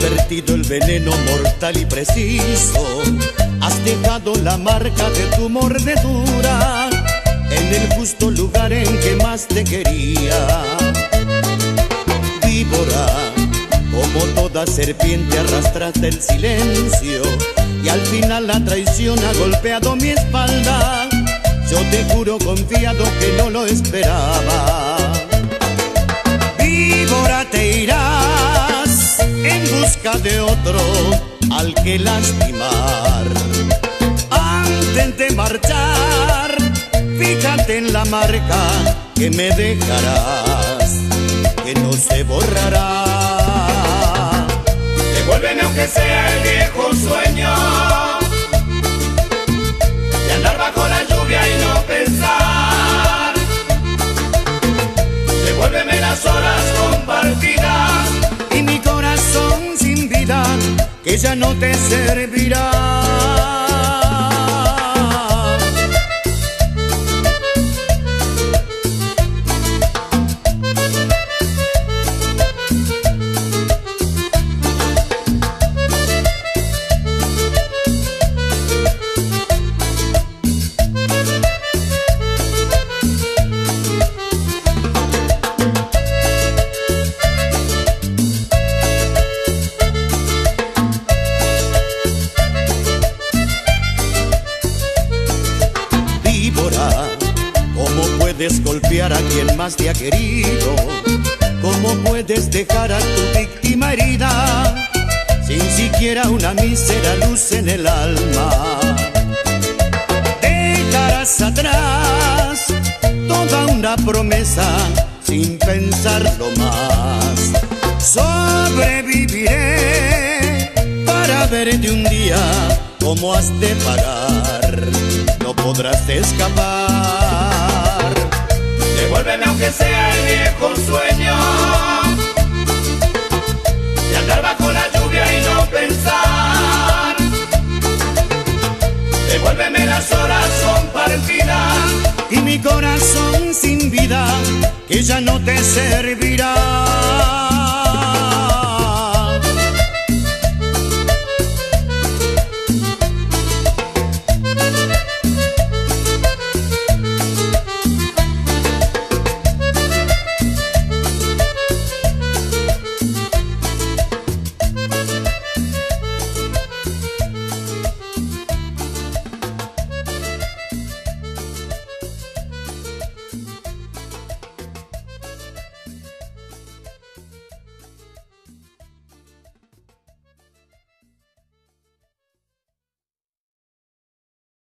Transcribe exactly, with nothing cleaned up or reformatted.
vertido el veneno mortal y preciso. Has dejado la marca de tu mordedura en el justo lugar en que más te quería. Víbora, como toda serpiente arrastraste el silencio y al final la traición ha golpeado mi espalda. Yo te juro confiado que no lo esperaba. Víbora, te irás en busca de otro al que lastimar. Antes de marchar, fíjate en la marca que me dejarás, que no se borrará. Devuélveme aunque sea el viejo sueño de andar bajo la lluvia y no pensar. Devuélveme las horas compartidas y mi corazón sin vida, que ya no te servirá. ¿Cómo puedes golpear a quien más te ha querido? ¿Cómo puedes dejar a tu víctima herida sin siquiera una mísera luz en el alma? Dejarás atrás toda una promesa sin pensarlo más. Sobreviviré para verte un día como has de pagar. No podrás escapar. Devuélveme aunque sea el viejo sueño de andar bajo la lluvia y no pensar. Devuélveme las horas compartidas y mi corazón sin vida, que ya no te servirá.